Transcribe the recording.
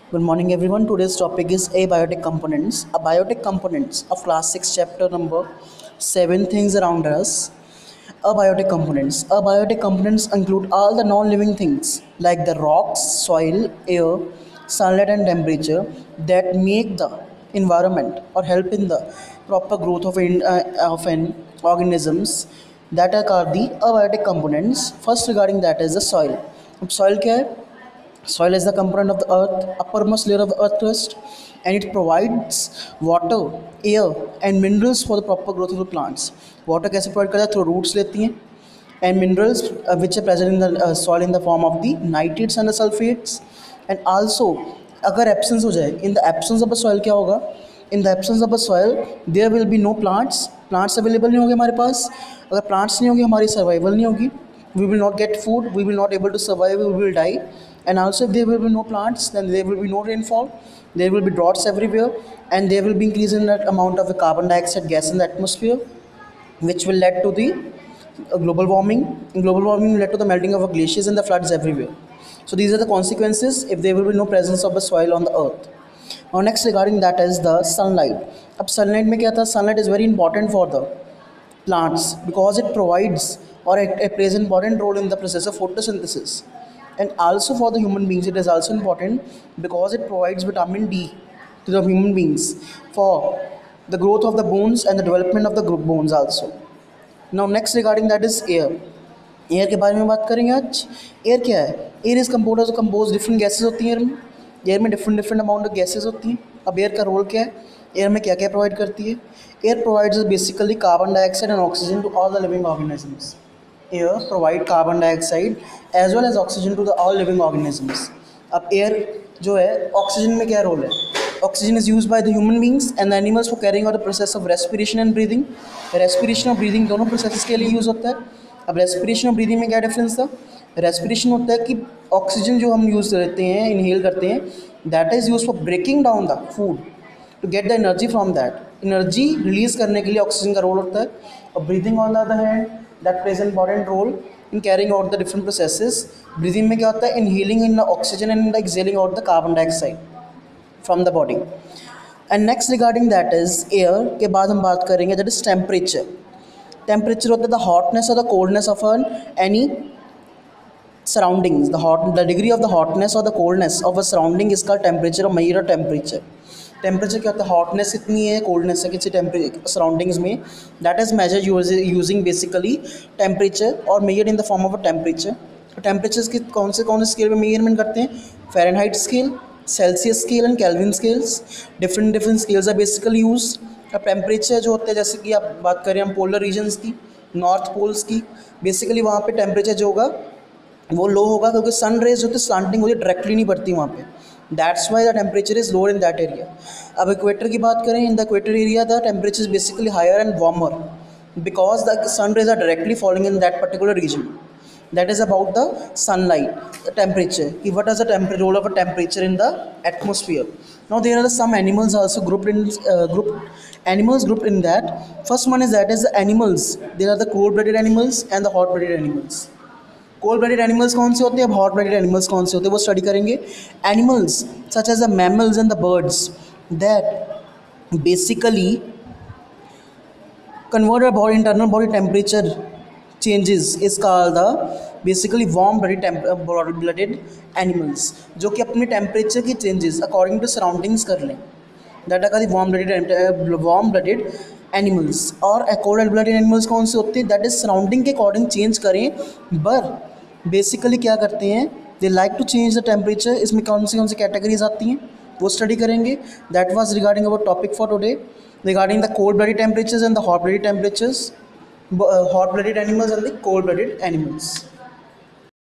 Good morning, everyone. Today's topic is abiotic components. Abiotic components of class 6, chapter number 7, things around us. Abiotic components. Abiotic components include all the non living things like the rocks, soil, air, sunlight, and temperature that make the environment or help in the proper growth of an organisms that are called the abiotic components. First, regarding that is the soil. अब soil क्या है? Soil is the component of the earth, uppermost layer of the earth crust, and it provides water, air, and minerals for the proper growth of the plants. Water कैसे provide करता है? Through roots लेती हैं, and minerals which are present in the soil in the form of the nitrates and the sulfates. And also, अगर absence हो जाए, in the absence of a soil क्या होगा? In the absence of a soil, there will be no plants. Plants available नहीं होंगे हमारे पास. अगर plants नहीं होंगे हमारी survival नहीं होगी. We will not get food. We will not able to survive. We will die. And also, if there will be no plants, then there will be no rainfall. There will be droughts everywhere, and there will be increase in that amount of the carbon dioxide gas in the atmosphere, which will lead to the global warming. And global warming will lead to the melting of glaciers and the floods everywhere. So these are the consequences if there will be no presence of the soil on the earth. Now next regarding that is the sunlight. अब sunlight में क्या था? Sunlight is very important for the plants because it provides or it plays an important role in the process of photosynthesis. And also for the human beings it is also important because it provides vitamin D to the human beings for the growth of the bones and the development of the bones also. Now next regarding that is air. Air के बारे में बात करेंगे आज. Air क्या है? Air is compose different gases होती हैं एयर में different different amount of gases होती हैं. अब एयर का रोल क्या है? एयर में क्या क्या प्रोवाइड करती है? Air provides basically carbon dioxide and oxygen to all the living organisms. Air provide carbon dioxide as well as oxygen to the all living organisms. अब एयर जो है ऑक्सीजन में क्या रोल है? Oxygen is use by the human beings and the animals for carrying out the process of respiration and breathing. Respiration और breathing दोनों process के लिए यूज़ होता है. अब रेस्पिरेशन और ब्रीदिंग में क्या डिफरेंस था? रेस्पिरेशन होता है कि ऑक्सीजन जो हम यूज़ करते हैं, इनहेल करते हैं, that is use for breaking down the food to get the energy from that. Energy release करने के लिए ऑक्सीजन का रोल होता है. और breathing on the other hand that plays an important role in carrying out the different processes. Breathing में क्या होता है? Inhaling in the oxygen and in the exhaling out the carbon dioxide from the body. And next regarding that is air के बाद हम बात करेंगे that is temperature. Temperature होता है द हॉटनेस और the coldness of any surroundings. The degree of the hotness और the coldness of a surrounding is called temperature और मेजर टेम्परेचर. टेम्परेचर क्या होता है? हॉटनेस कितनी है, कोल्डनेस है किसी सराउंडिंग्स में, that is measure using basically temperature और measure in the form of a temperature. Temperature की कौन से स्केल में मेजरमेंट करते हैं? Fahrenheit scale, Celsius scale and Kelvin scales. Different scales are basically use. अब टेम्परेचर जो होता है, जैसे कि आप बात करें हम पोलर रीजन्स की, नॉर्थ पोल्स की, बेसिकली वहाँ पे टेम्परेचर जो होगा वो लो होगा क्योंकि सन रेज जो होती है स्लांटिंग होती है, डायरेक्टली नहीं पड़ती वहाँ पे. That's why the temperature is lower in that area. अब इक्वेटर की बात करें, in the equator area the temperature is basically higher and warmer because the sun rays are directly falling in that particular region. That is about the sunlight, the temperature. What is the role of a temperature in the atmosphere? Now there are some animals also grouped in that. First one is the animals. There are the cold-blooded animals and the hot-blooded animals. Cold-blooded animals कौन से होते हैं? अब hot-blooded animals कौन से होते हैं वो स्टडी करेंगे. Animals such as the mammals and the birds that basically convert our internal body temperature changes is called the basically warm blooded animals, जो कि अपने टेम्परेचर की चेंजेस अकॉर्डिंग टू सराउंडिंग्स कर लें. That are the warm blooded animals. और cold blooded animals कौन से होते हैं? दैट इज सराउंडिंग के अकॉर्डिंग चेंज करें, बट बेसिकली क्या करते हैं? They like to change the temperature. इसमें कौन सी कैटेगरीज आती हैं वो स्टडी करेंगे. That was regarding our topic for today regarding the cold blooded temperatures and the hot blooded temperatures. Hot-blooded animals and the cold-blooded animals.